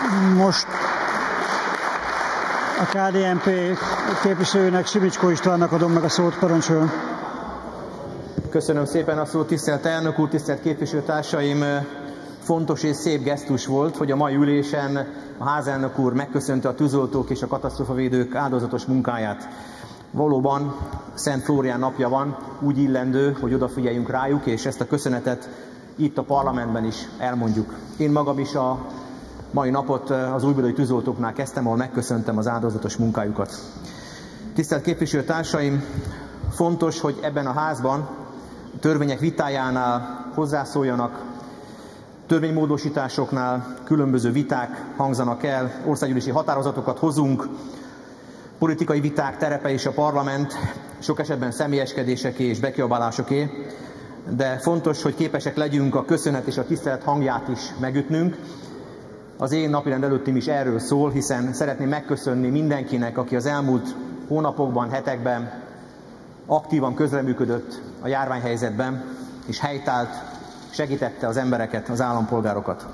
Most a KDNP képviselőnek, Simicskó Istvánnak adom meg a szót, parancsoljon. Köszönöm szépen a szót, tisztelt elnök úr, tisztelt képviselőtársaim! Fontos és szép gesztus volt, hogy a mai ülésen a házelnök úr megköszönte a tűzoltók és a katasztrófavédők áldozatos munkáját. Valóban Szent Flórián napja van, úgy illendő, hogy odafigyeljünk rájuk, és ezt a köszönetet itt a parlamentben is elmondjuk. Én magam is a mai napot az újbudai tűzoltóknál kezdtem, ahol megköszöntem az áldozatos munkájukat. Tisztelt képviselőtársaim, fontos, hogy ebben a házban a törvények vitájánál hozzászóljanak, törvénymódosításoknál különböző viták hangzanak el, országgyűlési határozatokat hozunk, politikai viták terepe és a parlament, sok esetben személyeskedéseké és bekiabálásoké, de fontos, hogy képesek legyünk a köszönet és a tisztelet hangját is megütnünk. Az én napirend előttim is erről szól, hiszen szeretném megköszönni mindenkinek, aki az elmúlt hónapokban, hetekben aktívan közreműködött a járványhelyzetben, és helytált, segítette az embereket, az állampolgárokat.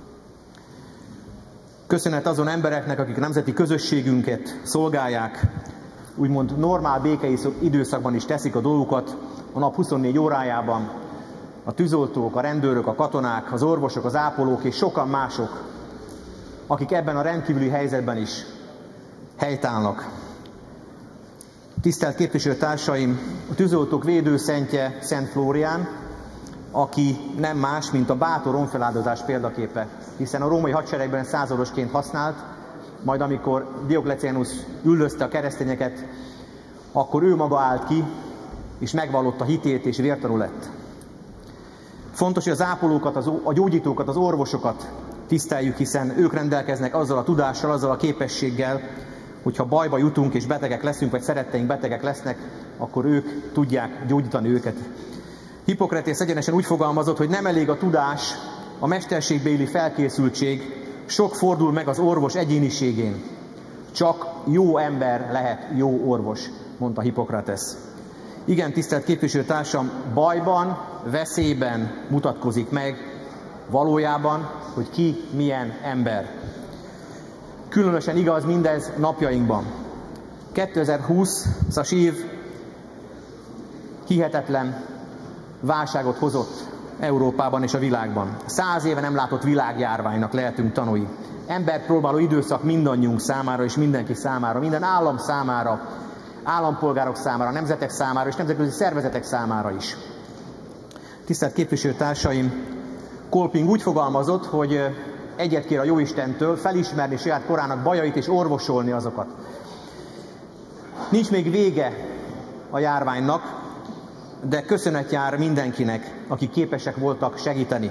Köszönet azon embereknek, akik nemzeti közösségünket szolgálják, úgymond normál békei időszakban is teszik a dolgukat, a nap 24 órájában, a tűzoltók, a rendőrök, a katonák, az orvosok, az ápolók és sokan mások, akik ebben a rendkívüli helyzetben is helytállnak. Tisztelt képviselőtársaim, a tűzoltók védőszentje Szent Flórián, aki nem más, mint a bátor honfeláldozás példaképe, hiszen a római hadseregben századosként használt, majd amikor Dioklecianus üldözte a keresztényeket, akkor ő maga állt ki, és megvallotta hitét, és vértanú lett. Fontos, hogy az ápolókat, a gyógyítókat, az orvosokat tiszteljük, hiszen ők rendelkeznek azzal a tudással, azzal a képességgel, hogyha bajba jutunk és betegek leszünk, vagy szeretteink betegek lesznek, akkor ők tudják gyógyítani őket. Hippokratész egyenesen úgy fogalmazott, hogy nem elég a tudás, a mesterségbéli felkészültség, sok fordul meg az orvos egyéniségén. Csak jó ember lehet jó orvos, mondta Hippokratész. Igen, tisztelt képviselőtársam, bajban, veszélyben mutatkozik meg valójában, hogy ki milyen ember. Különösen igaz mindez napjainkban. 2020-as év hihetetlen válságot hozott Európában és a világban. 100 éve nem látott világjárványnak lehetünk tanúi. Emberpróbáló időszak mindannyiunk számára és mindenki számára, minden állam számára, állampolgárok számára, nemzetek számára és nemzetközi szervezetek számára is. Tisztelt képviselőtársaim, Kolping úgy fogalmazott, hogy egyet kér a Jóistentől felismerni saját korának bajait és orvosolni azokat. Nincs még vége a járványnak, de köszönet jár mindenkinek, akik képesek voltak segíteni.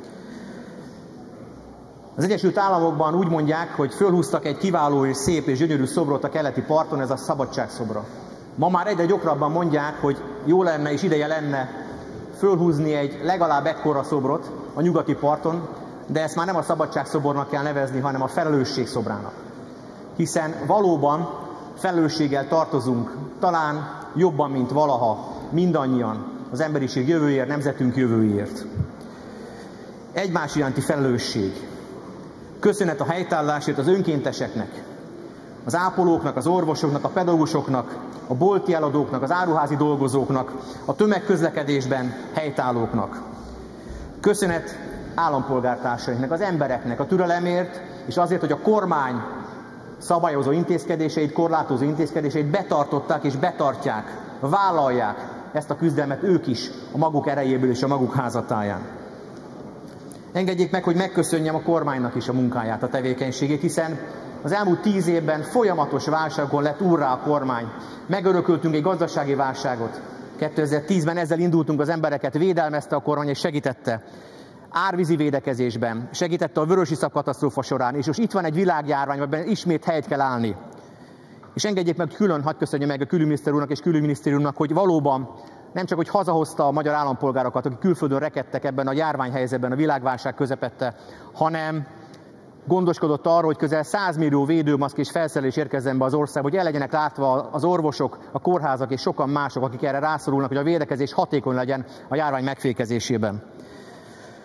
Az Egyesült Államokban úgy mondják, hogy fölhúztak egy kiváló és szép és gyönyörű szobrot a keleti parton, ez a szabadság szobra. Ma már egyre gyakrabban mondják, hogy jó lenne és ideje lenne fölhúzni egy legalább ekkora szobrot a nyugati parton, de ezt már nem a szabadság szobornak kell nevezni, hanem a felelősség szobrának. Hiszen valóban felelősséggel tartozunk, talán jobban, mint valaha, mindannyian az emberiség jövőjéért, nemzetünk jövőjéért. Egymás iránti felelősség. Köszönet a helytállásért az önkénteseknek, az ápolóknak, az orvosoknak, a pedagógusoknak, a bolti eladóknak, az áruházi dolgozóknak, a tömegközlekedésben helytállóknak. Köszönet állampolgártársainknak, az embereknek a türelemért, és azért, hogy a kormány szabályozó intézkedéseit, korlátozó intézkedéseit betartották és betartják, vállalják ezt a küzdelmet ők is a maguk erejéből és a maguk házatáján. Engedjék meg, hogy megköszönjem a kormánynak is a munkáját, a tevékenységét, hiszen az elmúlt 10 évben folyamatos válságon lett úrrá a kormány. Megörököltünk egy gazdasági válságot. 2010-ben ezzel indultunk, az embereket védelmezte a kormány és segítette. Árvízi védekezésben, segítette a vörösiszap katasztrófa során, és most itt van egy világjárvány, amiben ismét helyt kell állni. És engedjék meg, külön hadd köszönjem meg a külügyminiszter úrnak és külügyminisztériumnak, hogy valóban nem csak, hogy hazahozta a magyar állampolgárokat, akik külföldön rekedtek ebben a járványhelyzetben, a világválság közepette, hanem gondoskodott arról, hogy közel 100 millió védőmaszk és felszerelés érkezzen be az országba, hogy el legyenek látva az orvosok, a kórházak és sokan mások, akik erre rászorulnak, hogy a védekezés hatékony legyen a járvány megfékezésében.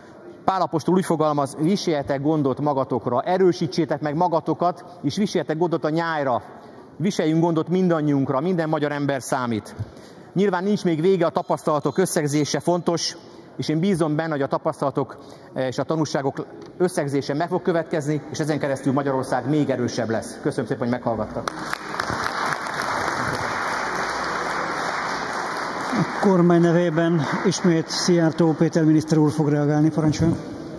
Pál apostol úgy fogalmaz, viseljetek gondot magatokra, erősítsétek meg magatokat, és viseljetek gondot a nyájra. Viseljünk gondot mindannyiunkra, minden magyar ember számít. Nyilván nincs még vége, a tapasztalatok összegzése fontos, és én bízom benne, hogy a tapasztalatok és a tanulságok összegzése meg fog következni, és ezen keresztül Magyarország még erősebb lesz. Köszönöm szépen, hogy meghallgattak. A kormány nevében ismét Szijjártó Péter miniszter úr fog reagálni, parancsoljon.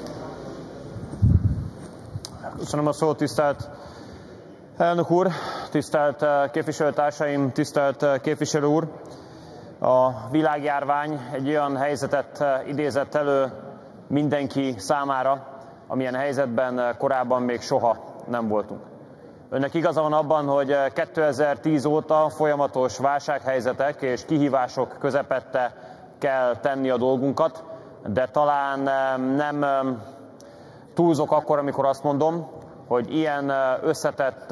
Köszönöm a szót, tisztelt elnök úr, tisztelt képviselőtársaim, tisztelt képviselő úr. A világjárvány egy olyan helyzetet idézett elő mindenki számára, amilyen helyzetben korábban még soha nem voltunk. Önnek igaza van abban, hogy 2010 óta folyamatos válsághelyzetek és kihívások közepette kell tenni a dolgunkat, de talán nem túlzok akkor, amikor azt mondom, hogy ilyen összetett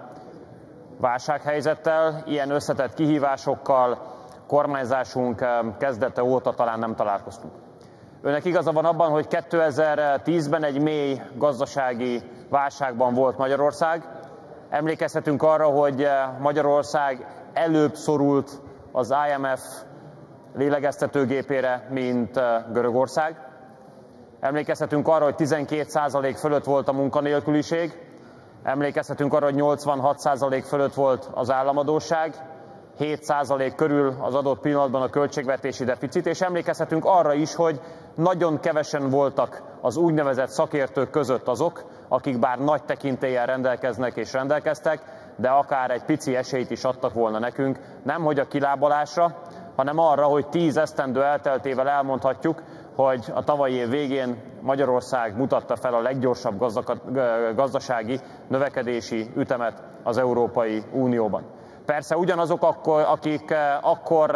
válsághelyzettel, ilyen összetett kihívásokkal kormányzásunk kezdete óta talán nem találkoztunk. Önnek igaza van abban, hogy 2010-ben egy mély gazdasági válságban volt Magyarország. Emlékezhetünk arra, hogy Magyarország előbb szorult az IMF lélegeztetőgépére, mint Görögország. Emlékezhetünk arra, hogy 12% fölött volt a munkanélküliség. Emlékezhetünk arra, hogy 86% fölött volt az államadósság. 7% körül az adott pillanatban a költségvetési deficit, és emlékezhetünk arra is, hogy nagyon kevesen voltak az úgynevezett szakértők között azok, akik bár nagy tekintéllyel rendelkeznek és rendelkeztek, de akár egy pici esélyt is adtak volna nekünk, nemhogy a kilábalásra, hanem arra, hogy 10 esztendő elteltével elmondhatjuk, hogy a tavalyi év végén Magyarország mutatta fel a leggyorsabb gazdasági növekedési ütemet az Európai Unióban. Persze ugyanazok, akik akkor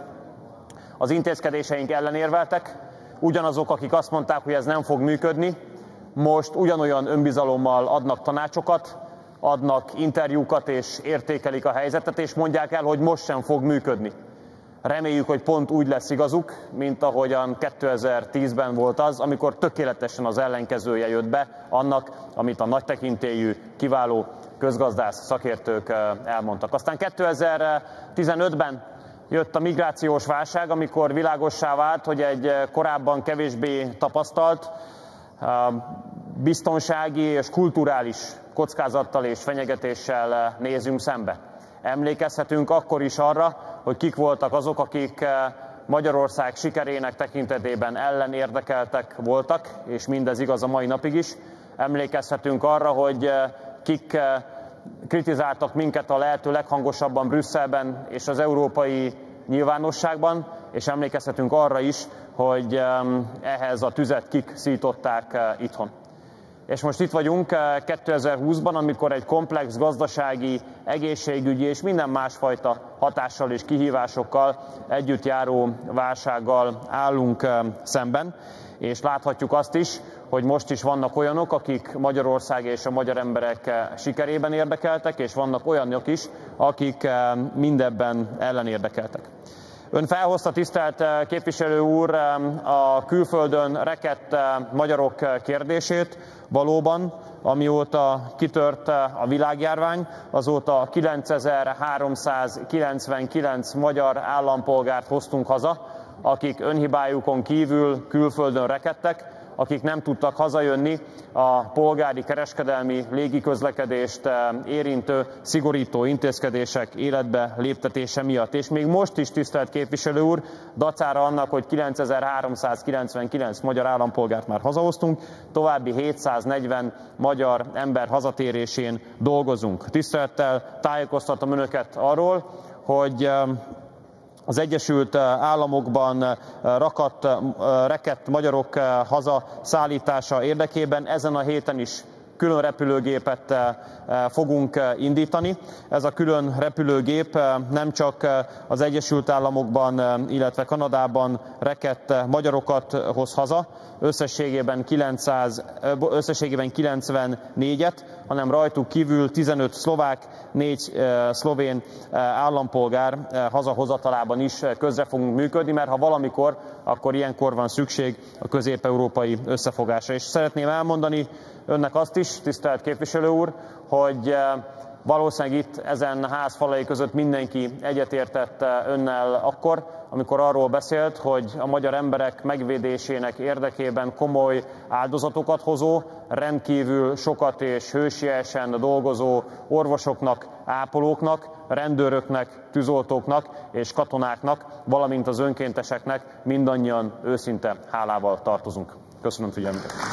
az intézkedéseink ellen érveltek, ugyanazok, akik azt mondták, hogy ez nem fog működni, most ugyanolyan önbizalommal adnak tanácsokat, adnak interjúkat és értékelik a helyzetet, és mondják el, hogy most sem fog működni. Reméljük, hogy pont úgy lesz igazuk, mint ahogyan 2010-ben volt az, amikor tökéletesen az ellenkezője jött be annak, amit a nagy tekintélyű, kiváló közgazdász szakértők elmondtak. Aztán 2015-ben jött a migrációs válság, amikor világossá vált, hogy egy korábban kevésbé tapasztalt biztonsági és kulturális kockázattal és fenyegetéssel nézünk szembe. Emlékezhetünk akkor is arra, hogy kik voltak azok, akik Magyarország sikerének tekintetében ellenérdekeltek voltak, és mindez igaz a mai napig is. Emlékezhetünk arra, hogy kik kritizáltak minket a lehető leghangosabban Brüsszelben és az európai nyilvánosságban, és emlékezhetünk arra is, hogy ehhez a tüzet kik szították itthon. És most itt vagyunk 2020-ban, amikor egy komplex gazdasági, egészségügyi és minden másfajta hatással és kihívásokkal együtt járó válsággal állunk szemben, és láthatjuk azt is, hogy most is vannak olyanok, akik Magyarország és a magyar emberek sikerében érdekeltek, és vannak olyanok is, akik mindebben ellenérdekeltek. Ön felhozta, tisztelt képviselő úr, a külföldön rekedt magyarok kérdését. Valóban, amióta kitört a világjárvány, azóta 9399 magyar állampolgárt hoztunk haza, akik önhibájukon kívül külföldön rekedtek, akik nem tudtak hazajönni a polgári kereskedelmi légiközlekedést érintő szigorító intézkedések életbe léptetése miatt. És még most is, tisztelt képviselő úr, dacára annak, hogy 9399 magyar állampolgárt már hazahoztunk, további 740 magyar ember hazatérésén dolgozunk. Tisztelettel tájékoztatom önöket arról, hogy az Egyesült Államokban rekedt magyarok hazaszállítása érdekében ezen a héten is külön repülőgépet fogunk indítani. Ez a külön repülőgép nem csak az Egyesült Államokban, illetve Kanadában rekedt magyarokat hoz haza, összességében 94-et, hanem rajtuk kívül 15 szlovák, 4 szlovén állampolgár hazahozatalában is közre fogunk működni, mert ha valamikor, akkor ilyenkor van szükség a közép-európai összefogásra. És szeretném elmondani önnek azt is, tisztelt képviselő úr, hogy valószínűleg itt ezen ház falai között mindenki egyetértett önnel akkor, amikor arról beszélt, hogy a magyar emberek megvédésének érdekében komoly áldozatokat hozó, rendkívül sokat és hősiesen dolgozó orvosoknak, ápolóknak, rendőröknek, tűzoltóknak és katonáknak, valamint az önkénteseknek mindannyian őszinte hálával tartozunk. Köszönöm figyelmüket!